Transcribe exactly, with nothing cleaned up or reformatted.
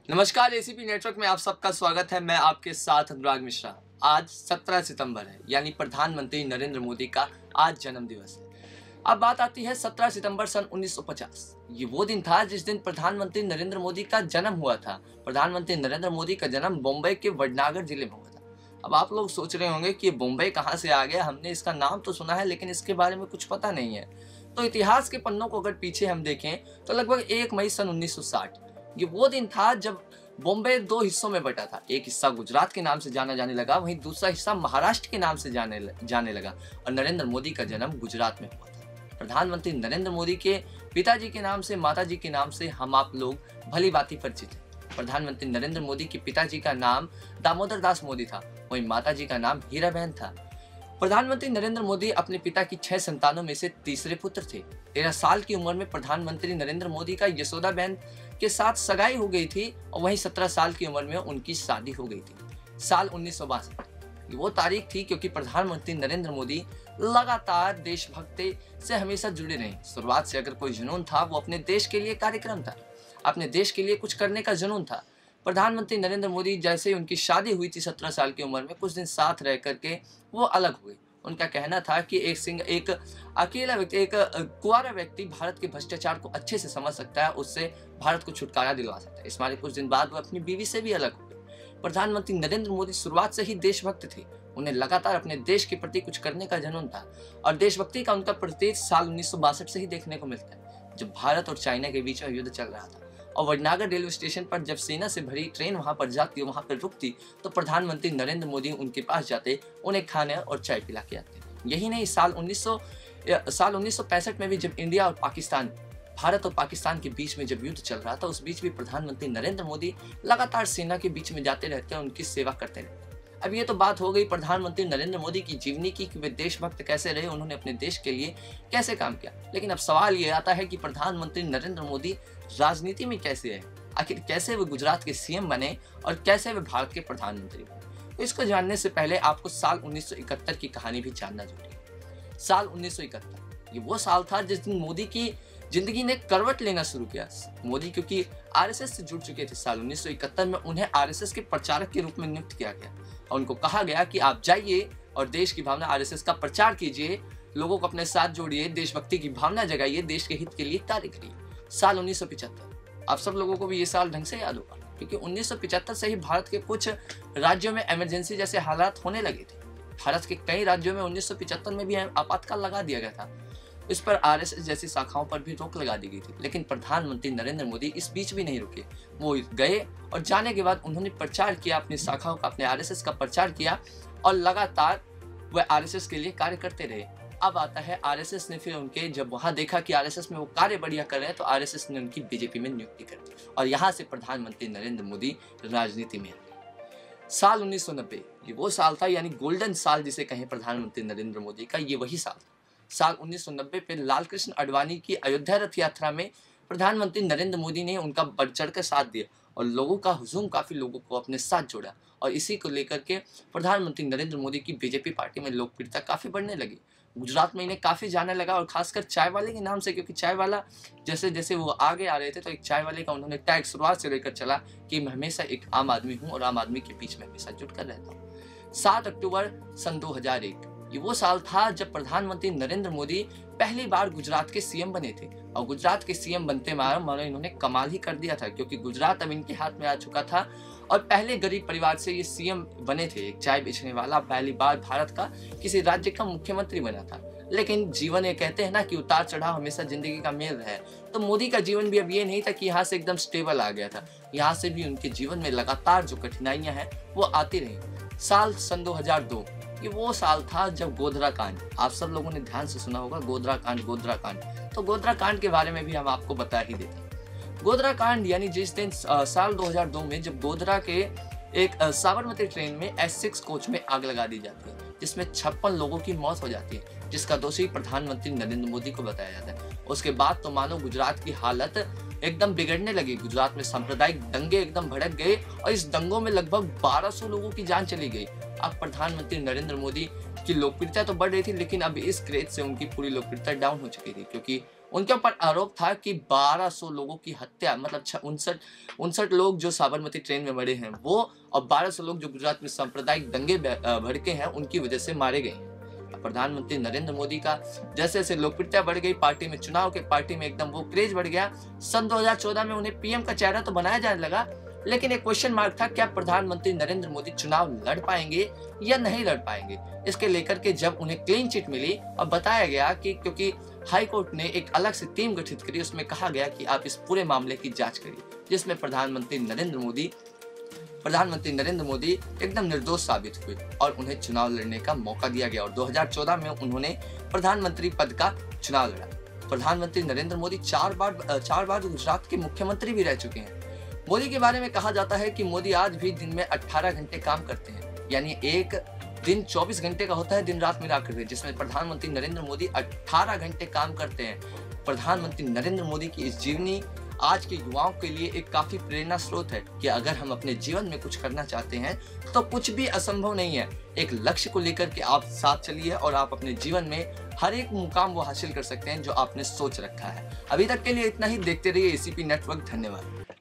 नमस्कार, ACP network में आप सबका स्वागत है। मैं आपके साथ अनुराग मिश्रा। आज सत्रह सितंबर है, यानी प्रधानमंत्री नरेंद्र मोदी का आज जन्म दिवस है। अब बात आती है सत्रह सितंबर सन उन्नीस सौ पचास। ये वो दिन था जिस दिन प्रधानमंत्री नरेंद्र मोदी का जन्म हुआ था। प्रधानमंत्री नरेंद्र मोदी का जन्म मुंबई के वडनगर जिले में हुआ था। अब आप लोग सोच रहे होंगे कि मुंबई कहाँ से आ गया, हमने इसका नाम तो सुना है लेकिन इसके बारे में कुछ पता नहीं है। तो इतिहास के पन्नों को अगर पीछे हम देखें तो लगभग एक मई सन उन्नीस सौ साठ ये वो दिन था जब बॉम्बे दो हिस्सों में बटा था। एक हिस्सा गुजरात के नाम से जाना जाने लगा, वहीं दूसरा हिस्सा महाराष्ट्र के नाम से जाने जाने लगा और नरेंद्र मोदी का जन्म गुजरात में हुआ था। प्रधानमंत्री नरेंद्र मोदी के पिताजी के नाम से, माताजी के नाम से हम आप लोग भली भांति परिचित हैं। प्रधानमंत्री नरेंद्र मोदी के पिताजी का नाम दामोदर दास मोदी था, वहीं माताजी का नाम हीराबेन था। प्रधानमंत्री नरेंद्र मोदी अपने पिता की छह संतानों में से तीसरे पुत्र थे। तेरह साल की उम्र में प्रधानमंत्री नरेंद्र मोदी का यशोदा बहन के साथ सगाई हो गई थी और वहीं सत्रह साल की उम्र में उनकी शादी हो गई थी। साल उन्नीस सौ बासठ वो तारीख थी क्योंकि प्रधानमंत्री नरेंद्र मोदी लगातार देशभक्ति से हमेशा जुड़े रहे। शुरुआत से अगर कोई जुनून था वो अपने देश के लिए कार्यक्रम था, अपने देश के लिए कुछ करने का जुनून था। प्रधानमंत्री नरेंद्र मोदी जैसे उनकी शादी हुई थी सत्रह साल की उम्र में, कुछ दिन साथ रह करके वो अलग हुए। उनका कहना था कि एक सिंग एक अकेला व्यक्ति, एक कुंवारा व्यक्ति भारत के भ्रष्टाचार को अच्छे से समझ सकता है, उससे भारत को छुटकारा दिलवा सकता है। इस मारे कुछ दिन बाद वो अपनी बीवी से भी अलग हो गए। प्रधानमंत्री नरेंद्र मोदी शुरुआत से ही देशभक्त थे। उन्हें लगातार अपने देश के प्रति कुछ करने का जुनून था और देशभक्ति का उनका प्रतीक साल उन्नीस सौ बासठ से ही देखने को मिलता है, जब भारत और चाइना के बीच में युद्ध चल रहा था और वडनगर रेलवे स्टेशन पर जब सेना से भरी ट्रेन वहां पर जाती, वहां पर रुकती, तो प्रधानमंत्री नरेंद्र मोदी उनके पास जाते, उन्हें खाने और चाय पिला के आते। यही नहीं, साल उन्नीस सौ साल उन्नीस सौ पैंसठ में भी जब इंडिया और पाकिस्तान, भारत और पाकिस्तान के बीच में जब युद्ध चल रहा था, उस बीच भी प्रधानमंत्री नरेंद्र मोदी लगातार सेना के बीच में जाते रहते हैं, उनकी सेवा करते रहते हैं। अब ये तो बात हो गई प्रधानमंत्री नरेंद्र मोदी की जीवनी की कि वे देशभक्त कैसे रहे, उन्होंने अपने देश के लिए कैसे काम किया। लेकिन अब सवाल ये आता है कि प्रधानमंत्री नरेंद्र मोदी राजनीति में कैसे है, आखिर कैसे वे गुजरात के सीएम बने और कैसे वे भारत के प्रधानमंत्री बने। तो इसको जानने से पहले आपको साल उन्नीस सौ इकहत्तर की कहानी भी जानना जरूरी है। साल उन्नीस सौ इकहत्तर ये वो साल था जिस दिन मोदी की जिंदगी ने करवट लेना शुरू किया। मोदी क्योंकि आरएसएस से जुड़ चुके थे, साल उन्नीस सौ इकहत्तर में उन्हें आरएसएस के प्रचारक के रूप में नियुक्त किया गया और उनको कहा गया कि आप जाइए और देश की भावना आरएसएस का प्रचार कीजिए, लोगों को अपने साथ जोड़िए, देशभक्ति की भावना जगाइए, देश के हित के लिए कार्य करिए। साल उन्नीस सौ पचहत्तर आप सब लोगों को भी ये साल ढंग से याद होगा क्योंकि उन्नीस सौ पचहत्तर से ही भारत के कुछ राज्यों में इमरजेंसी जैसे हालात होने लगे थे। भारत के कई राज्यों में उन्नीस सौ पचहत्तर में भी आपातकाल लगा दिया गया था। इस पर आरएसएस जैसी शाखाओं पर भी रोक लगा दी गई थी, लेकिन प्रधानमंत्री नरेंद्र मोदी इस बीच भी नहीं रुके। वो गए और जाने के बाद उन्होंने प्रचार किया, अपनी शाखाओं का, अपने आरएसएस का प्रचार किया और लगातार वह आरएसएस के लिए कार्य करते रहे। अब आता है आरएसएस ने फिर उनके, जब वहां देखा कि आरएसएस में वो कार्य बढ़िया कर रहे हैं, तो आरएसएस ने उनकी बीजेपी में नियुक्ति कर दी और यहाँ से प्रधानमंत्री नरेंद्र मोदी राजनीति में आ गए। साल उन्नीस सौ नब्बे ये वो साल था, यानी गोल्डन साल जिसे कहें प्रधानमंत्री नरेंद्र मोदी का, ये वही साल था। साल उन्नीस सौ नब्बे पे लाल कृष्ण आडवाणी की अयोध्या रथ यात्रा में प्रधानमंत्री नरेंद्र मोदी ने उनका बढ़ चढ़ कर साथ दिया और लोगों का हुजूम, काफी लोगों को अपने साथ जोड़ा और इसी को लेकर के प्रधानमंत्री नरेंद्र मोदी की बीजेपी पार्टी में लोकप्रियता काफी बढ़ने लगी। गुजरात में इन्हें काफी जाने लगा और खासकर चाय वाले के नाम से, क्योंकि चाय वाला जैसे जैसे वो आगे आ रहे थे तो एक चाय वाले का उन्होंने टैग शुरुआत से लेकर चला कि मैं हमेशा एक आम आदमी हूँ और आम आदमी के बीच में हमेशा जुट कर रहता हूँ। सात अक्टूबर सन दो हजार एक ये वो साल था जब प्रधानमंत्री नरेंद्र मोदी पहली बार गुजरात के सीएम बने थे और गुजरात के सीएम बनते मानो मानो इन्होंने कमाल ही कर दिया था, क्योंकि गुजरात अब इनके हाथ में आ चुका था और पहले गरीब परिवार से ये सीएम बने थे। एक चाय बेचने वाला पहली बार भारत का किसी राज्य का मुख्यमंत्री बना था। लेकिन जीवन, ये कहते हैं ना कि उतार चढ़ाव हमेशा जिंदगी का मेल है, तो मोदी का जीवन भी अब ये नहीं था कि यहाँ से एकदम स्टेबल आ गया था। यहाँ से भी उनके जीवन में लगातार जो कठिनाइयां हैं वो आती रही। साल सन दो हजार दो ये वो साल था जब गोधरा कांड, आप सब लोगों ने ध्यान से सुना होगा, गोधरा कांड गोधरा कांड तो गोधरा कांड के बारे में भी हम आपको बता ही देते हैं। गोधरा कांड यानी जिस दिन साल दो हजार दो में जब गोधरा के एक साबरमती ट्रेन में एस सिक्स कोच में आग लगा दी जाती है, जिसमें छप्पन लोगों की मौत हो जाती है, जिसका दोषी प्रधानमंत्री नरेंद्र मोदी को बताया जाता है। उसके बाद तो मानो गुजरात की हालत एकदम बिगड़ने लगी। गुजरात में सांप्रदायिक दंगे एकदम भड़क गए और इस दंगों में लगभग बारह सौ लोगों की जान चली गई। अब प्रधानमंत्री नरेंद्र मोदी की लोकप्रियता तो बढ़ रही थी, लेकिन अब इस क्रेज से उनकी पूरी लोकप्रियता डाउन हो चुकी थी, क्योंकि उनके ऊपर आरोप था कि बारह सौ लोगों की हत्या, मतलब उनसठ उनसठ लोग जो साबरमती ट्रेन में मरे हैं वो, और बारह सौ लोग जो गुजरात में सांप्रदायिक दंगे भड़के हैं उनकी वजह से मारे गए हैं। प्रधानमंत्री नरेंद्र मोदी का जैसे जैसे लोकप्रियता बढ़ गई, पार्टी में चुनाव के पार्टी में एकदम वो क्रेज बढ़ गया। सन दो हज़ार चौदह में उन्हें पीएम का चेहरा तो बनाया जाने लगा, लेकिन एक क्वेश्चन मार्क था, क्या प्रधानमंत्री नरेंद्र मोदी चुनाव लड़ पाएंगे या नहीं लड़ पाएंगे। इसके लेकर के जब उन्हें क्लीन चिट मिली और बताया गया कि क्योंकि हाई कोर्ट ने एक अलग से टीम गठित करी, उसमें कहा गया कि आप इस पूरे मामले की जांच करिए, जिसमें प्रधानमंत्री नरेंद्र मोदी प्रधानमंत्री नरेंद्र मोदी एकदम निर्दोष साबित हुए और उन्हें चुनाव लड़ने का मौका दिया गया और दो हज़ार चौदह में उन्होंने प्रधानमंत्री पद का चुनाव लड़ा। प्रधानमंत्री नरेंद्र मोदी चार बार चार बार गुजरात के मुख्यमंत्री भी रह चुके हैं। मोदी के बारे में कहा जाता है कि मोदी आज भी दिन में अठारह घंटे काम करते हैं, यानी एक दिन चौबीस घंटे का होता है दिन रात मिला करके, जिसमें प्रधानमंत्री नरेंद्र मोदी अठारह घंटे काम करते हैं। प्रधानमंत्री नरेंद्र मोदी की इस जीवनी आज के युवाओं के लिए एक काफी प्रेरणा स्रोत है कि अगर हम अपने जीवन में कुछ करना चाहते हैं तो कुछ भी असंभव नहीं है। एक लक्ष्य को लेकर के आप साथ चलिए और आप अपने जीवन में हर एक मुकाम वो हासिल कर सकते हैं जो आपने सोच रखा है। अभी तक के लिए इतना ही। देखते रहिए एसीपी नेटवर्क। धन्यवाद।